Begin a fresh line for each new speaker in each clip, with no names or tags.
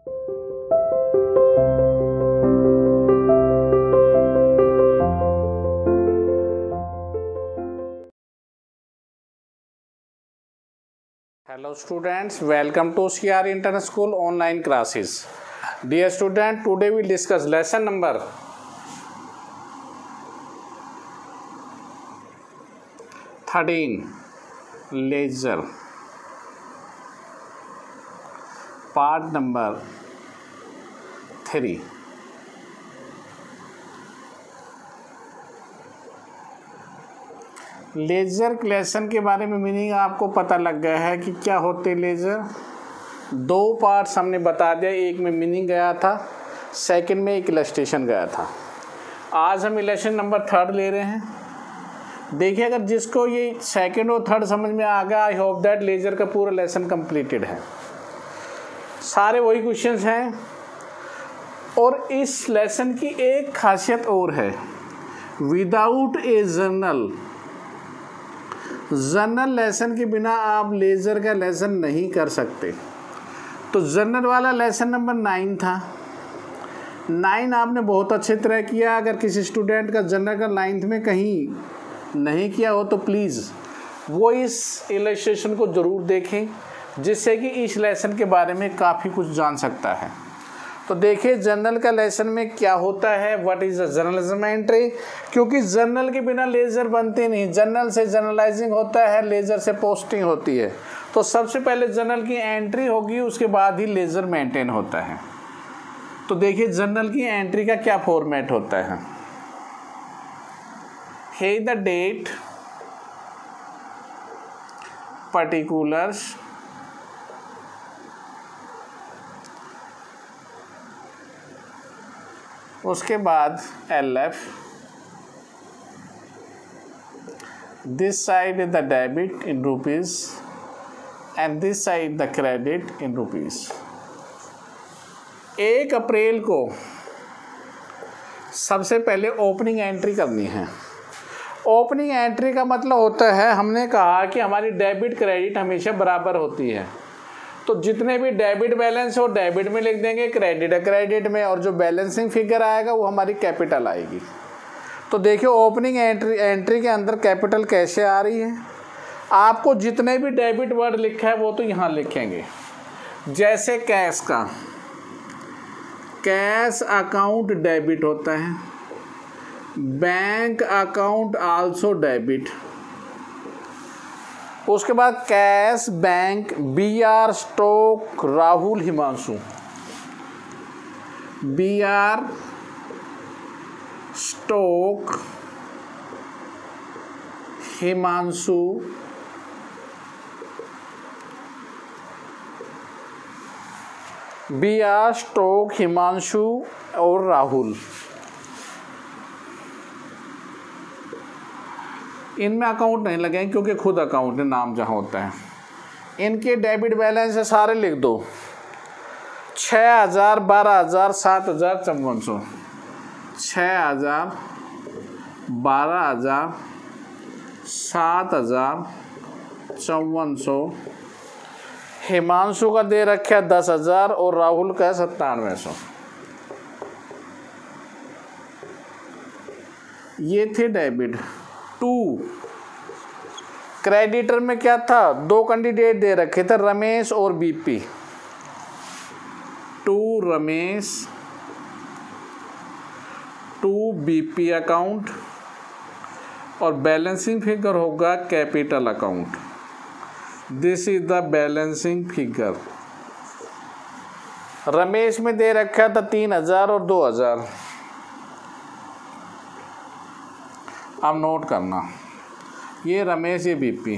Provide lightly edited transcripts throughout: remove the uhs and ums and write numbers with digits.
Hello students, welcome to CR Internal School online classes. Dear student, today we discuss lesson number 13, laser, part number 3. Ledger क्लेशन के बारे में meaning आपको पता लग गया है कि क्या होते लेज़र। 2 पार्ट्स हमने बता दिया, एक में मीनिंग गया था, सेकंड में एक इलस्ट्रेशन गया था। आज हम इलस्ट्रेशन नंबर 3 ले रहे हैं। देखिए, अगर जिसको ये सेकंड और थर्ड समझ में आ गया, आई होप दैट लेज़र का पूरा लेसन कंप्लीटेड है। सारे वही क्वेश्चंस हैं और इस लेसन की एक खासियत और है, विदाउट ए जर्नल लेसन के बिना आप लेज़र का लेसन नहीं कर सकते। तो जर्नल वाला लेसन नंबर 9 था। 9 आपने बहुत अच्छे तरह किया। अगर किसी स्टूडेंट का जर्नल का 9th में कहीं नहीं किया हो तो प्लीज़ वो इस इलस्ट्रेशन को ज़रूर देखें, जिससे कि इस लेसन के बारे में काफ़ी कुछ जान सकता है। तो देखिए, जर्नल का लेसन में क्या होता है, what is the journalism entry, क्योंकि जर्नल के बिना लेज़र बनते नहीं। जर्नल से जर्नलाइजिंग होता है, लेज़र से पोस्टिंग होती है। तो सबसे पहले जर्नल की एंट्री होगी, उसके बाद ही लेज़र मेंटेन होता है। तो देखिए, जर्नल की एंट्री का क्या फॉर्मेट होता है। हे द डेट, पर्टिकुलर्स, उसके बाद LF, this side is the debit in rupees and this side the credit in rupees. 1 अप्रैल को सबसे पहले ओपनिंग एंट्री करनी है। ओपनिंग एंट्री का मतलब होता है, हमने कहा कि हमारी डेबिट क्रेडिट हमेशा बराबर होती है। तो जितने भी डेबिट बैलेंस हो डेबिट में लिख देंगे, क्रेडिट है क्रेडिट में, और जो बैलेंसिंग फिगर आएगा वो हमारी कैपिटल आएगी। तो देखिए, ओपनिंग एंट्री के अंदर कैपिटल कैसे आ रही है। आपको जितने भी डेबिट वर्ड लिखा है वो तो यहाँ लिखेंगे। जैसे कैश का, कैश अकाउंट डेबिट होता है, बैंक अकाउंट आल्सो डेबिट। उसके बाद cash bank BR stock Rahul Himanshu, BR stock Himanshu, BR stock Himanshu और राहुल। इनमें अकाउंट नहीं लगेंगे क्योंकि खुद अकाउंट है, नाम जहाँ होता है। इनके डेबिट बैलेंस है, सारे लिख दो। 6,000, 12,000, 7,000, 5400। 6,000, 12,000, 7,000, 5400। हिमांशु का दे रखा है 10,000 और राहुल का है 9700। ये थे डेबिट। 2 क्रेडिटर में क्या था, 2 कैंडिडेट दे रखे थे, रमेश और BP। 2 रमेश, 2 BP अकाउंट, और बैलेंसिंग फिगर होगा capital account. This is the balancing figure. Ramesh में दे रखा था 3,000 और 2,000। अब नोट करना, ये रमेश, ये BP,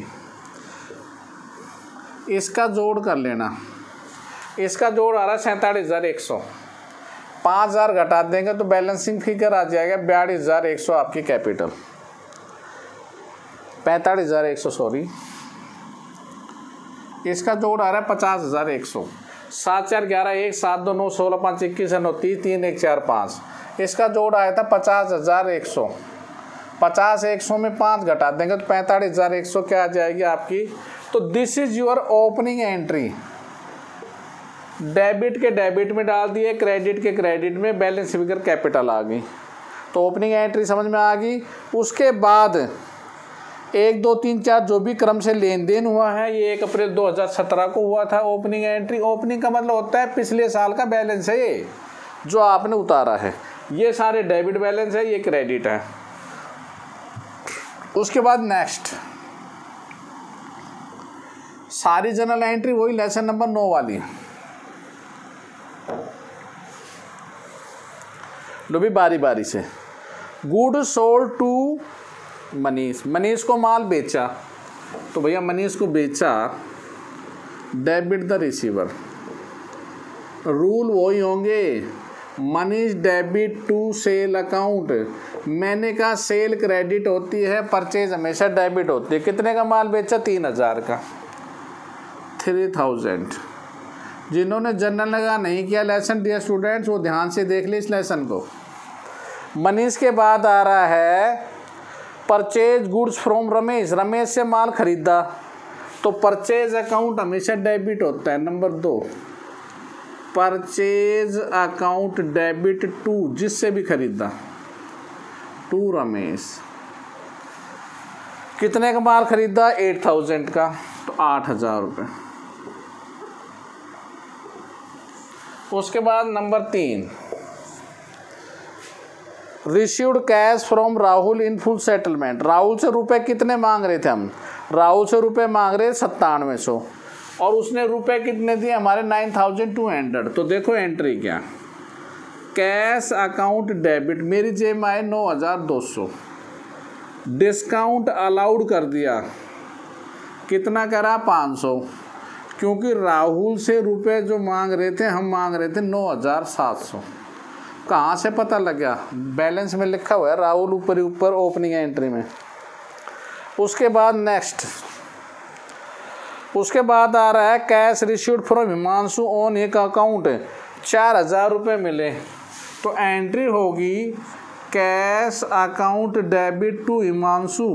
इसका जोड़ कर लेना। इसका जोड़ आ रहा है 47,100। 5,000 घटा देंगे तो बैलेंसिंग फिगर आ जाएगा 42,100 आपकी कैपिटल। 45,100 सॉरी। इसका जोड़ आ रहा है 50,100। 7 4 11 1 7 2 9 16 5 21 9 30 3 1 4 5। इसका जोड़ आया था 50,100। 50,100 में 5 घटा देंगे तो 45,100 क्या आ जाएगी आपकी। तो this is your opening entry. Debit के डेबिट में डाल दिए, क्रेडिट के क्रेडिट में, बैलेंस फिगर कैपिटल आ गई। तो ओपनिंग एंट्री समझ में आ गई। उसके बाद 1 2 3 4 जो भी क्रम से लेन देन हुआ है, ये 1 अप्रैल 2017 को हुआ था ओपनिंग एंट्री। ओपनिंग का मतलब होता है पिछले साल का बैलेंस है ये जो आपने उतारा है। ये सारे डेबिट बैलेंस है, ये क्रेडिट है। उसके बाद नेक्स्ट सारी जनरल एंट्री वही लेसन नंबर 9 वाली। लो भी बारी बारी से। Good sold to Manish, Manish को माल बेचा, तो भैया मनीष को बेचा, डेबिट द रिसीवर। रूल वही होंगे, Manish debit to sale account. मैंने कहा सेल क्रेडिट होती है, परचेज हमेशा डेबिट होती है। कितने का माल बेचा? 3000 का, 3000। जिन्होंने जनरल लगा नहीं किया लेसन डियर स्टूडेंट्स, वो ध्यान से देख ले इस लेसन को। मनीष के बाद आ रहा है purchase goods from Ramesh, Ramesh से माल खरीदा, तो परचेज अकाउंट हमेशा डेबिट होता है। Number 2 purchase account debit to, जिससे भी खरीदा, टू रमेश। कितने का माल खरीदा? 8000 का, तो 8000 रुपये। उसके बाद number 3 received cash from Rahul in full settlement. Rahul से रुपए कितने मांग रहे थे हम? राहुल से रुपए मांग रहे 9700 और उसने रुपए कितने दिए हमारे? 9200। तो देखो एंट्री क्या, कैश अकाउंट डेबिट, मेरी जेब में आए 9200, डिस्काउंट अलाउड कर दिया, कितना करा? 500, क्योंकि राहुल से रुपए जो मांग रहे थे हम मांग रहे थे 9700। कहाँ से पता लग गया? बैलेंस में लिखा हुआ है राहुल ऊपर ही ऊपर ओपनिंग एंट्री में। उसके बाद नेक्स्ट, उसके बाद आ रहा है cash received from Himanshu on एक अकाउंट, 4000 रुपये मिले, तो एंट्री होगी cash account debit to Himanshu.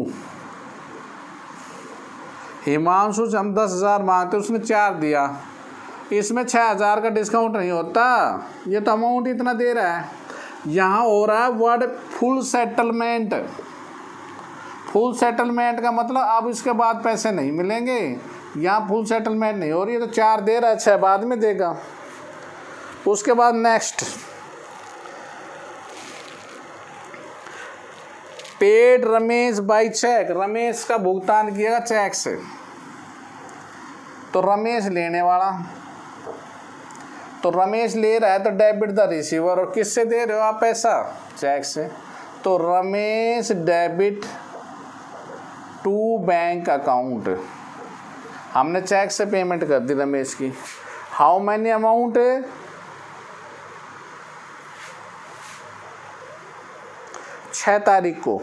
Himanshu से हम 10,000 मांगते, उसने 4 दिया, इसमें 6000 का डिस्काउंट नहीं होता, ये तो अमाउंट इतना दे रहा है। यहाँ हो रहा है word full settlement. Full settlement का मतलब अब इसके बाद पैसे नहीं मिलेंगे, यहाँ फुल सेटलमेंट नहीं हो रही है, तो 4 दे रहा है, 6 बाद में देगा। उसके बाद next paid Ramesh by cheque, Ramesh का भुगतान किया चेक से, तो रमेश लेने वाला, तो रमेश ले रहा है तो डेबिट द रिसीवर। और किससे दे रहे हो आप पैसा? चेक से, तो Ramesh debit to bank account. हमने चेक से पेमेंट कर दी रमेश की। How many amount? 6 तारीख को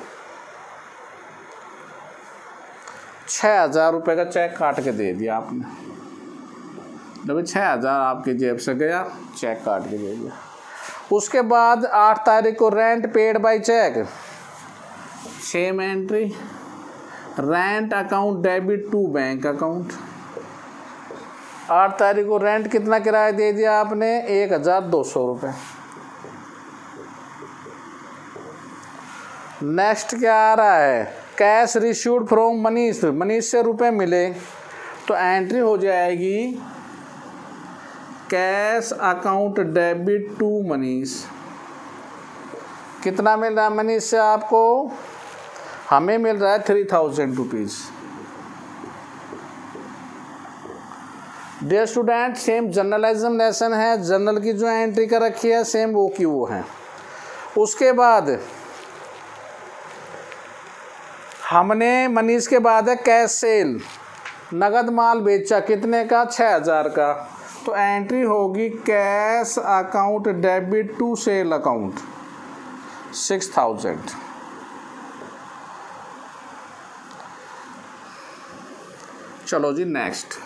6000 रुपये का चेक काट के दे दिया आपने। जब 6000 आपकी जेब से गया, चेक काट के दे दिया। उसके बाद 8 तारीख को rent paid by cheque, same entry, rent account debit to bank account. 8 तारीख को रेंट कितना किराया दे दिया आपने? 1200 रुपये। नेक्स्ट क्या आ रहा है? Cash received from Manish, Manish से रुपए मिले, तो एंट्री हो जाएगी cash account debit to Manish. कितना मिल रहा है मनीष से आपको? हमें मिल रहा है 3000 rupees. Dear student, same journalism lesson है, जर्नल की जो एंट्री कर रखी है सेम वो की वो है। उसके बाद हमने मनीष के बाद है कैश सेल, नगद माल बेचा, कितने का? 6000 का, तो एंट्री होगी cash account debit to sale account 6000। चलो जी नेक्स्ट,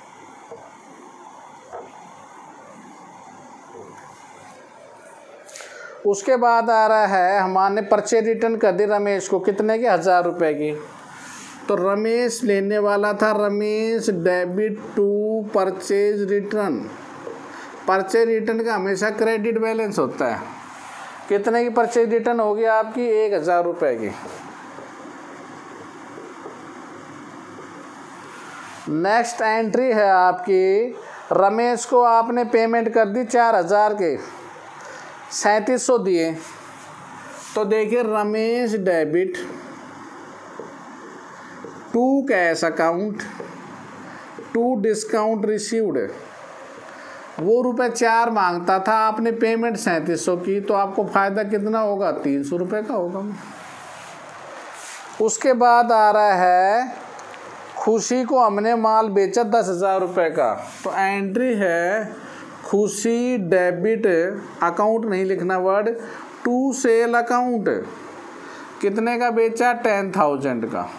उसके बाद आ रहा है हमारे पर्चे रिटर्न कर दी रमेश को, कितने की? 1000 रुपये की। तो रमेश लेने वाला था, Ramesh debit to purchase return, purchase return का हमेशा क्रेडिट बैलेंस होता है। कितने की परचेज रिटर्न होगी आपकी? 1000 रुपये की। नेक्स्ट एंट्री है आपकी, रमेश को आपने पेमेंट कर दी 4000 के, 3700 दिए। तो देखिए Ramesh debit to cash account to discount received. वो ₹4 मांगता था, आपने पेमेंट 3700 की, तो आपको फ़ायदा कितना होगा? 300 रुपये का होगा। उसके बाद आ रहा है खुशी को हमने माल बेचा 10,000 रुपये का। तो एंट्री है खुशी डेबिट अकाउंट नहीं लिखना वर्ड, टू सेल अकाउंट। कितने का बेचा? 10,000 का।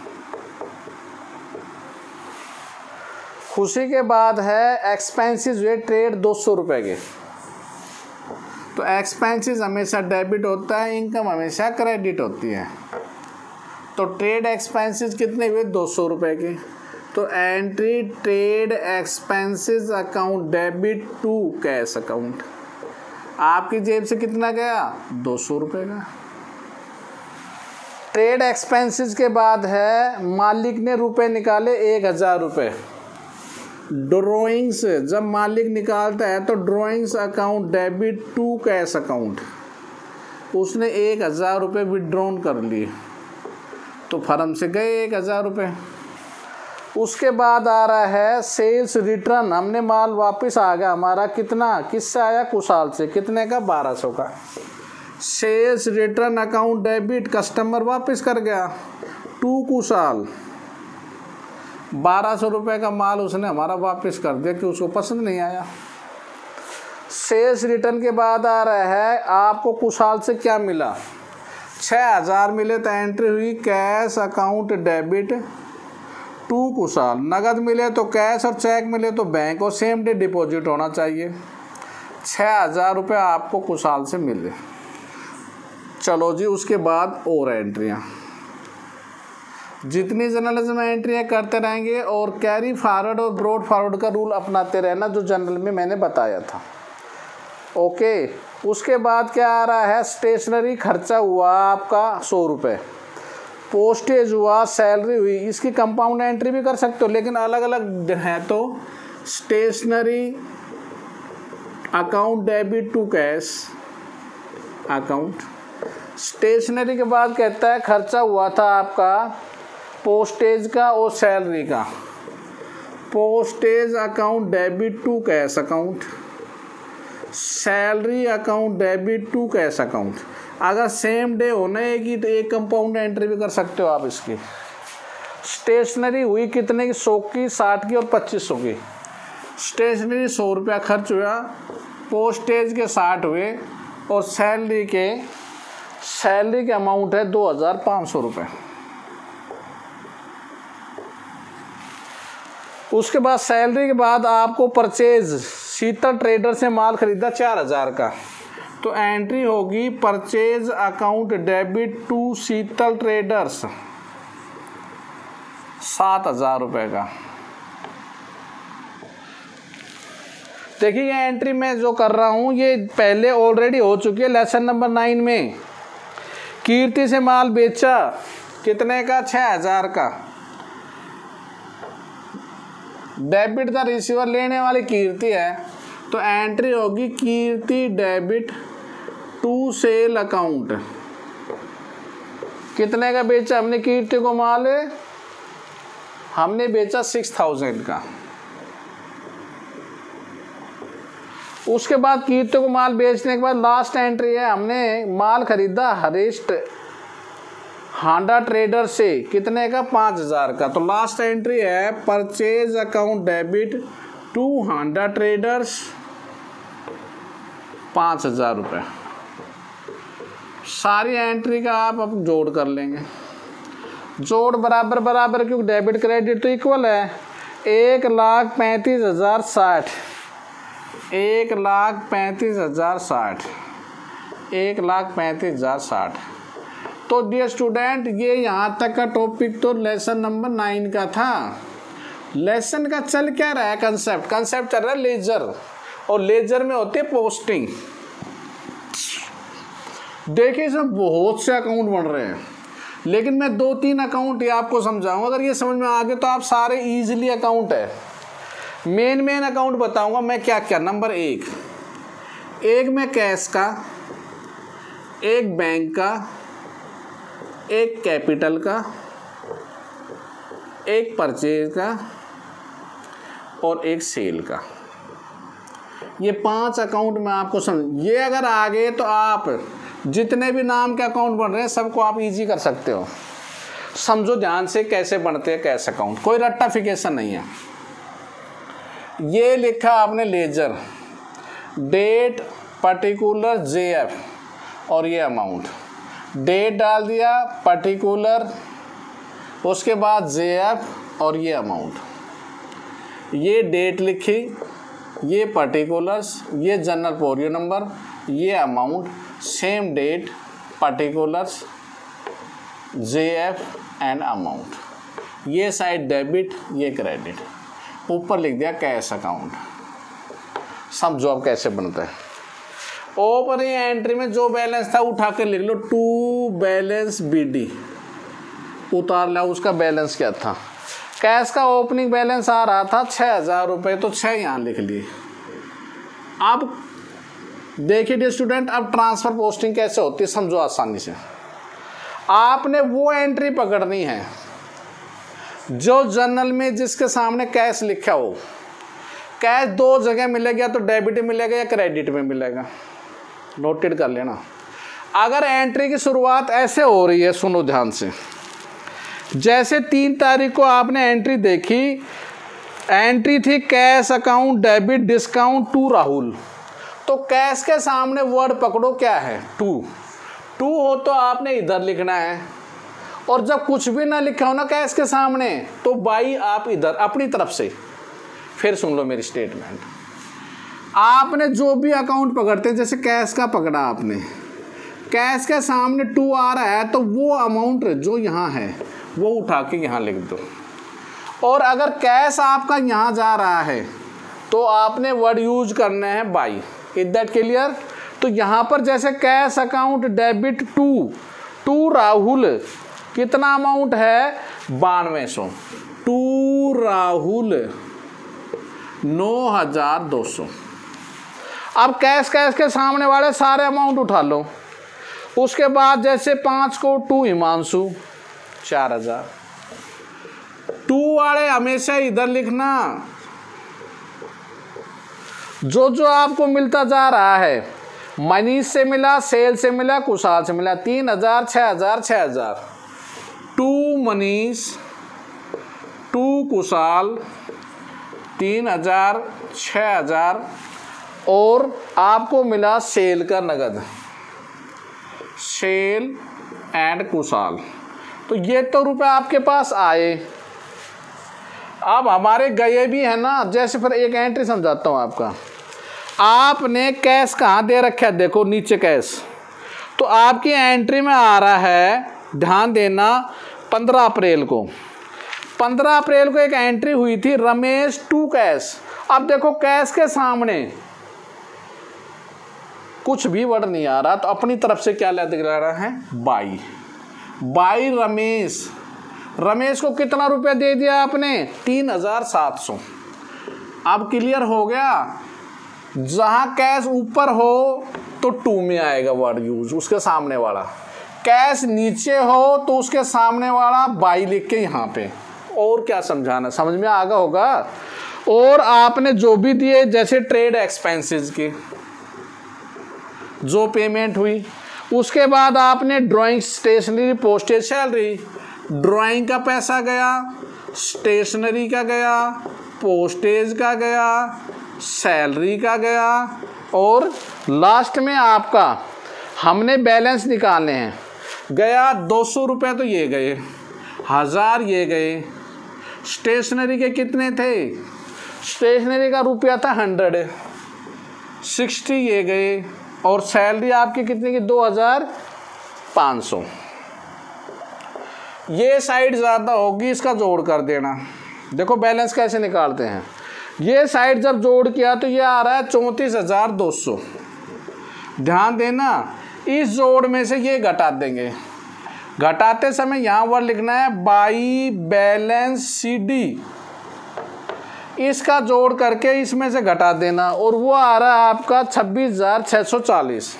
खुशी के बाद है एक्सपेंसेस हुए ट्रेड 200 रुपये के। तो एक्सपेंसेस हमेशा डेबिट होता है, इनकम हमेशा क्रेडिट होती है। तो ट्रेड एक्सपेंसेस कितने हुए? 200 रुपये के। तो entry trade expenses account debit to cash account. आपकी जेब से कितना गया? 200 रुपये का। ट्रेड एक्सपेंसेस के बाद है मालिक ने रुपए निकाले 1000 रुपये। ड्रॉइंग्स, जब मालिक निकालता है तो drawings account debit to cash account. उसने 1000 रुपये विड्रॉन कर लिए, तो फर्म से गए 1000 रुपये। उसके बाद आ रहा है सेल्स रिटर्न, हमने माल वापस आ गया हमारा, कितना? किससे आया? कुशाल से। कितने का? 1200 का। Sales return account debit, customer वापस कर गया टू कुशाल। 1200 रुपये का माल उसने हमारा वापस कर दिया कि उसको पसंद नहीं आया। सेल्स रिटर्न के बाद आ रहा है आपको कुशाल से क्या मिला? 6000 मिले, तो एंट्री हुई cash account debit to Kushal. नगद मिले तो कैश और चेक मिले तो बैंक, और सेम डे डिपॉजिट होना चाहिए। 6000 रुपये आपको कुशाल से मिले। चलो जी, उसके बाद और एंट्रियाँ, जितनी जर्नलिज्म में एंट्रियाँ करते रहेंगे और कैरी फॉरवर्ड और ब्रॉड फॉरवर्ड का रूल अपनाते रहना, जो जनरल में मैंने बताया था। ओके, उसके बाद क्या आ रहा है? स्टेशनरी खर्चा हुआ आपका 100 रुपये, पोस्टेज हुआ, सैलरी हुई। इसकी कंपाउंड एंट्री भी कर सकते हो, लेकिन अलग अलग है। तो stationery account debit to cash account. Stationery के बाद कहता है खर्चा हुआ था आपका पोस्टेज का और सैलरी का। Postage account debit to cash account, salary account debit to cash account. अगर सेम डे होना है कि तो एक कंपाउंड एंट्री भी कर सकते हो आप इसकी। स्टेशनरी हुई कितने की? 100 की, 60 की और 2500 की। स्टेशनरी 100 रुपया खर्च हुआ, पोस्टेज के 60 हुए, और सैलरी के अमाउंट है 2500 रुपये। उसके बाद सैलरी के बाद आपको परचेज, शीतल ट्रेडर से माल खरीदा 4000 का। तो एंट्री होगी purchase account debit to Sheetal traders 7000 रुपये का। देखिए ये एंट्री मैं जो कर रहा हूँ ये पहले ऑलरेडी हो चुकी है लेसन नंबर 9 में। कीर्ति से माल बेचा कितने का? 6000 का। डेबिट का रिसीवर लेने वाली कीर्ति है, तो एंट्री होगी Kirti debit to sale account. कितने का बेचा हमने कीर्ति को माल? हमने बेचा 6000 का। उसके बाद कीर्ति को माल बेचने के बाद लास्ट एंट्री है हमने माल खरीदा हरीश हांडा ट्रेडर से, कितने का? 5000 का। तो लास्ट एंट्री है purchase account debit to Handa traders 5000 रुपये। सारी एंट्री का आप अब जोड़ कर लेंगे। जोड़ बराबर बराबर, क्योंकि डेबिट क्रेडिट तो इक्वल है। 1,35,060, 1,35,060, 1,35,060। तो डियर स्टूडेंट, ये यहाँ तक का टॉपिक तो लेसन नंबर 9 का था। लेसन का चल क्या रहा है? कंसेप्ट चल रहा है लेजर। और लेजर में होती है पोस्टिंग। देखिए इसमें बहुत से अकाउंट बन रहे हैं, लेकिन मैं 2-3 अकाउंट ये आपको समझाऊंगा। अगर ये समझ में आ गए तो आप सारे इजीली अकाउंट है। मेन अकाउंट बताऊंगा मैं क्या क्या। नंबर 1 में कैश का, एक बैंक का, एक कैपिटल का, एक परचेज का और एक सेल का। ये 5 अकाउंट में आपको समझ, ये अगर आ गए तो आप जितने भी नाम के अकाउंट बन रहे हैं सबको आप इजी कर सकते हो। समझो ध्यान से कैसे बनते हैं कैश अकाउंट, कोई रट्टाफिकेशन नहीं है। ये लिखा आपने लेजर, डेट पर्टिकुलर JF और ये अमाउंट, डेट डाल दिया पर्टिकुलर, उसके बाद JF और ये अमाउंट। ये डेट लिखी, ये पर्टिकुलर्स, ये जनरल पोरियो नंबर, ये amount, same date particulars JF and amount. ये साइड डेबिट, ये क्रेडिट, ऊपर लिख दिया कैश अकाउंट। समझो अब कैसे बनता है। ऊपर ये एंट्री में जो बैलेंस था उठा के लिख लो, टू बैलेंस BD, उतार लिया उसका बैलेंस क्या था। कैश का ओपनिंग बैलेंस आ रहा था 6,000 रुपये, तो 6 यहाँ लिख लिए। अब देखिए डियर स्टूडेंट, अब ट्रांसफर पोस्टिंग कैसे होती है समझो आसानी से। आपने वो एंट्री पकड़नी है जो जर्नल में जिसके सामने कैश लिखा हो। कैश 2 जगह मिलेगा, या तो डेबिट में मिलेगा या क्रेडिट में मिलेगा, नोटेड कर लेना। अगर एंट्री की शुरुआत ऐसे हो रही है, सुनो ध्यान से, जैसे 3 तारीख को आपने एंट्री देखी, एंट्री थी cash account debit discount to Rahul, तो कैश के सामने वर्ड पकड़ो क्या है, टू हो तो आपने इधर लिखना है। और जब कुछ भी ना लिखा हो ना कैश के सामने, तो बाई आप इधर अपनी तरफ से। फिर सुन लो मेरी स्टेटमेंट, आपने जो भी अकाउंट पकड़ते हैं, जैसे कैश का पकड़ा आपने, कैश के सामने 2 आ रहा है तो वो अमाउंट जो यहाँ है वो उठा के यहाँ लिख दो। और अगर कैश आपका यहाँ जा रहा है तो आपने वर्ड यूज करना है बाई। Is that clear? तो यहाँ पर जैसे cash account debit to Rahul, कितना अमाउंट है 9200, टू राहुल 9200। अब कैश के सामने वाले सारे अमाउंट उठा लो। उसके बाद जैसे 5 को टू हिमांशु 4000, टू वाले हमेशा इधर लिखना। जो आपको मिलता जा रहा है, मनीष से मिला, सेल से मिला, कुशाल से मिला, 3000 6000 6000, टू मनीष टू कुशाल 3000 6000, और आपको मिला सेल का नगद, सेल एंड कुशाल। तो ये तो रुपए आपके पास आए। अब हमारे गए भी है ना, जैसे फिर एक एंट्री समझाता हूँ आपका। आपने कैश कहाँ दे रखा है, देखो नीचे कैश, तो आपकी एंट्री में आ रहा है, ध्यान देना, 15 अप्रैल को 15 अप्रैल को एक एंट्री हुई थी, रमेश टू कैश। अब देखो कैश के सामने कुछ भी वर्ड नहीं आ रहा, तो अपनी तरफ से क्या दिखा रहा है, बाई रमेश को कितना रुपया दे दिया आपने, 3700। अब क्लियर हो गया। जहां कैश ऊपर हो तो टू में आएगा वर्ड यूज, उसके सामने वाला। कैश नीचे हो तो उसके सामने वाला बाई लिख के यहाँ पे। और क्या समझाना, समझ में आ गया होगा। और आपने जो भी दिए, जैसे ट्रेड एक्सपेंसेस की जो पेमेंट हुई, उसके बाद आपने drawing, stationery, postage, salary, drawing का पैसा गया, स्टेशनरी का गया, पोस्टेज का गया, सैलरी का गया, और लास्ट में आपका हमने बैलेंस निकालने हैं, गया 200 रुपये, तो ये गए 1000, ये गए। स्टेशनरी के कितने थे, स्टेशनरी का रुपया था 160, ये गए। और सैलरी आपकी कितने की, 2500। ये साइड ज़्यादा होगी, इसका जोड़ कर देना। देखो बैलेंस कैसे निकालते हैं, ये साइड जब जोड़ किया तो ये आ रहा है 34,200। ध्यान देना, इस जोड़ में से ये घटा देंगे। घटाते समय यहाँ पर लिखना है बाई बैलेंस CD, इसका जोड़ करके इसमें से घटा देना, और वो आ रहा है आपका 26,640।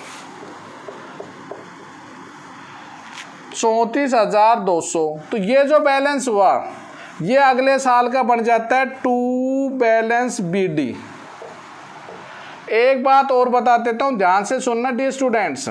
34,200। तो ये जो बैलेंस हुआ ये अगले साल का बन जाता है टू बैलेंस BD। एक बात और बता देता हूँ, ध्यान से सुनना डियर स्टूडेंट्स,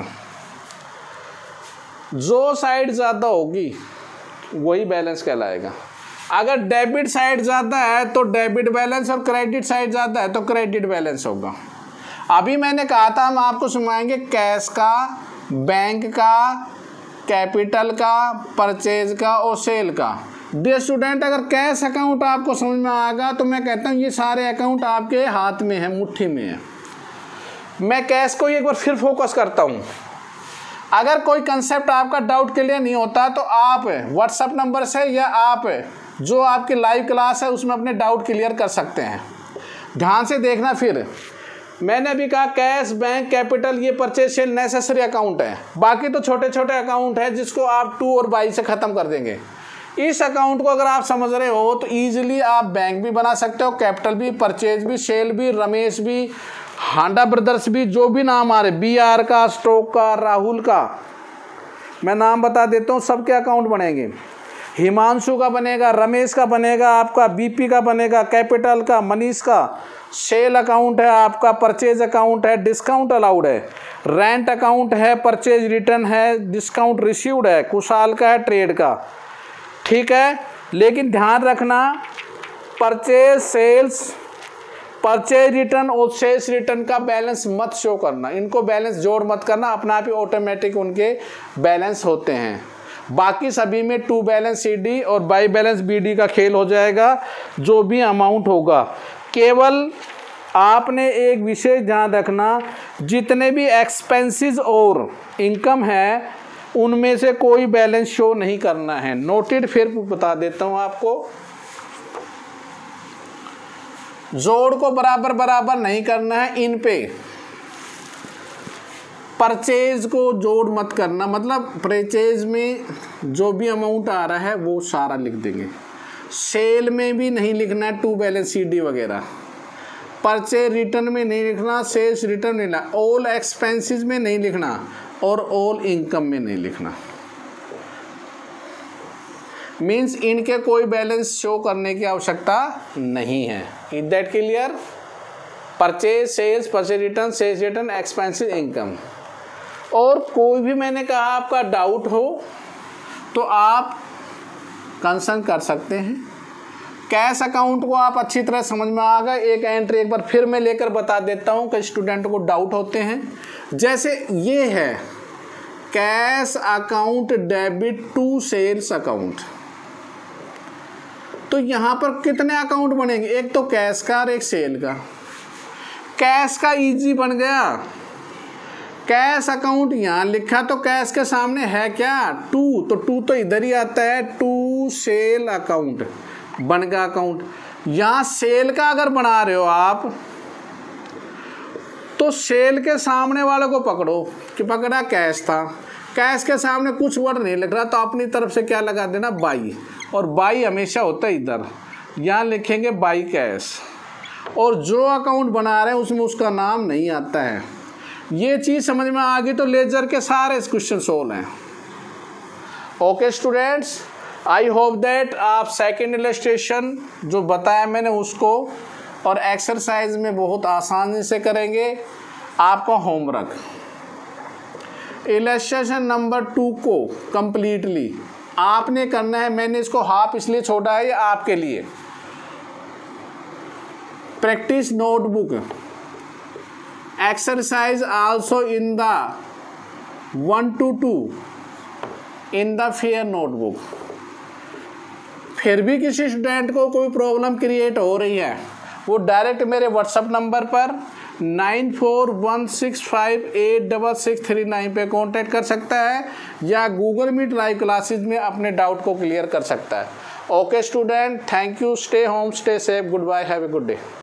जो साइड ज़्यादा होगी वही बैलेंस कहलाएगा। अगर डेबिट साइड ज़्यादा है तो डेबिट बैलेंस, और क्रेडिट साइड ज़्यादा है तो क्रेडिट बैलेंस होगा। अभी मैंने कहा था हम आपको सुनाएंगे कैश का, बैंक का, कैपिटल का, परचेज का और सेल का। डियर स्टूडेंट, अगर कैश अकाउंट आपको समझ में आएगा तो मैं कहता हूँ ये सारे अकाउंट आपके हाथ में है, मुट्ठी में है। मैं कैश को एक बार फिर फोकस करता हूँ। अगर कोई कंसेप्ट आपका डाउट क्लियर नहीं होता तो आप व्हाट्सएप नंबर से या आप जो आपकी लाइव क्लास है उसमें अपने डाउट क्लियर कर सकते हैं। ध्यान से देखना, फिर मैंने भी कहा कैश, बैंक, कैपिटल ये परचेज सेल नेसेसरी अकाउंट है। बाकी तो छोटे छोटे अकाउंट है जिसको आप 2 और 22 से ख़त्म कर देंगे। इस अकाउंट को अगर आप समझ रहे हो तो ईजिली आप बैंक भी बना सकते हो, कैपिटल भी, परचेज भी, सेल भी, रमेश भी, हांडा ब्रदर्स भी, जो भी नाम आ रहे, BR का, स्टॉक का, राहुल का, मैं नाम बता देता हूँ, सबके अकाउंट बनेंगे। हिमांशु का बनेगा, रमेश का बनेगा, आपका BP का बनेगा, कैपिटल का, मनीष का, सेल अकाउंट है आपका, परचेज अकाउंट है, डिस्काउंट अलाउड है, रेंट अकाउंट है, परचेज रिटर्न है, डिस्काउंट रिसीव्ड है, कुशाल का है, ट्रेड का। ठीक है, लेकिन ध्यान रखना परचेज सेल्स, परचेज रिटर्न और सेल्स रिटर्न का बैलेंस मत शो करना, इनको बैलेंस जोड़ मत करना, अपना आप ही ऑटोमेटिक उनके बैलेंस होते हैं। बाकी सभी में टू बैलेंस CD और बाई बैलेंस BD का खेल हो जाएगा। जो भी अमाउंट होगा, केवल आपने एक विशेष ध्यान रखना, जितने भी एक्सपेंसेस और इनकम है उनमें से कोई बैलेंस शो नहीं करना है। नोटेड, फिर बता देता हूँ आपको, जोड़ को बराबर बराबर नहीं करना है, इन पे परचेज को जोड़ मत करना, मतलब परचेज में जो भी अमाउंट आ रहा है वो सारा लिख देंगे। सेल में भी नहीं लिखना है टू बैलेंस CD वगैरह, परचेज रिटर्न में नहीं लिखना, सेल्स रिटर्न नहीं लिखना, ऑल एक्सपेंसेस में नहीं लिखना और ऑल इनकम में नहीं लिखना। मीन्स इनके कोई बैलेंस शो करने की आवश्यकता नहीं है। Is that clear? Purchase sales, purchase return, sales return, expenses, income. और कोई भी मैंने कहा आपका डाउट हो तो आप कंसर्न कर सकते हैं। कैश अकाउंट को आप अच्छी तरह समझ में आ गए। एक एंट्री एक बार फिर मैं लेकर बता देता हूं कि स्टूडेंट को डाउट होते हैं। जैसे ये है cash account debit to sales account, तो यहां पर कितने अकाउंट बनेंगे? एक तो कैश का और एक सेल का। कैश का इजी बन गया, कैश अकाउंट यहां लिखा तो कैश के सामने है क्या? टू, तो टू तो इधर ही आता है, टू सेल अकाउंट बन गया अकाउंट। यहां सेल का अगर बना रहे हो आप तो सेल के सामने वाले को पकड़ो कि पकड़ा कैश था, कैश के सामने कुछ वर्ड नहीं लिख रहा तो अपनी तरफ से क्या लगा देना? बाई। और बाई हमेशा होता है इधर, यहाँ लिखेंगे बाई कैश। और जो अकाउंट बना रहे हैं उसमें उसका नाम नहीं आता है। ये चीज़ समझ में आ गई तो लेजर के सारे क्वेश्चन सोल्व हैं। Okay students, I hope that आप सेकंड इलस्ट्रेशन जो बताया मैंने उसको और एक्सरसाइज में बहुत आसानी से करेंगे। आपका होमवर्क इलस्ट्रेशन नंबर 2 को कंप्लीटली आपने करना है। मैंने इसको हाफ इसलिए छोड़ा है, ये आपके लिए practice notebook exercise also in the 1 to 2 in the fair notebook. फिर भी किसी स्टूडेंट को कोई प्रॉब्लम क्रिएट हो रही है, वो डायरेक्ट मेरे व्हाट्सएप नंबर पर 9416586639 पे कांटेक्ट कर सकता है या गूगल मीट लाइव क्लासेस में अपने डाउट को क्लियर कर सकता है। Okay student, thank you, stay home, stay safe, goodbye, have a good day.